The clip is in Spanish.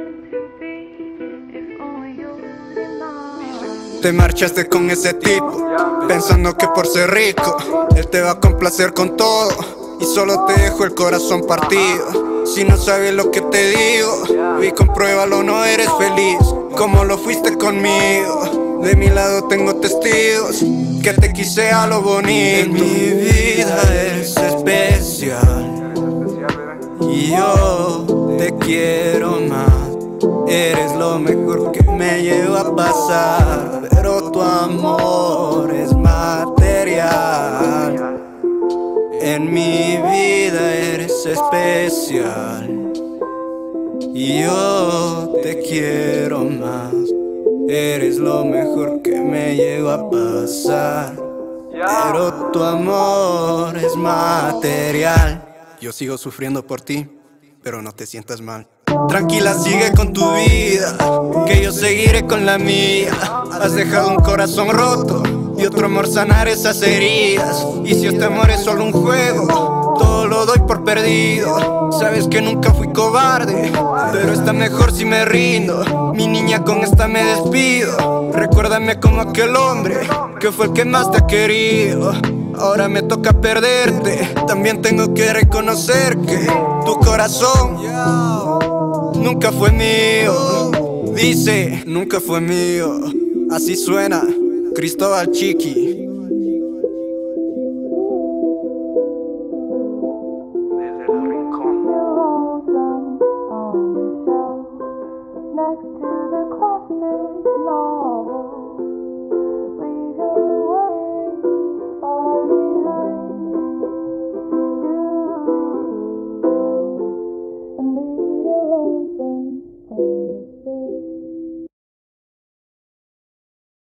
Te marchaste con ese tipo, pensando que por ser rico él te va a complacer con todo, y solo te dejo el corazón partido. Si no sabes lo que te digo, y compruébalo, no eres feliz como lo fuiste conmigo. De mi lado tengo testigos que te quise a lo bonito. En mi vida eres especial y yo te quiero más. Eres lo mejor que me lleva a pasar, pero tu amor es material. En mi vida eres especial y yo te quiero más. Eres lo mejor que me lleva a pasar, pero tu amor es material. Yo sigo sufriendo por ti, pero no te sientas mal. Tranquila, sigue con tu vida, que yo seguiré con la mía. Has dejado un corazón roto y otro amor sanar esas heridas. Y si este amor es solo un juego, todo lo doy por perdido. Sabes que nunca fui cobarde, pero está mejor si me rindo. Mi niña, con esta me despido. Recuérdame como aquel hombre que fue el que más te ha querido. Ahora me toca perderte, también tengo que reconocer que tu corazón nunca fue mío. Dice, nunca fue mío. Así suena Cristóbal Chiqui. Desde el rincón. Next to the classic love.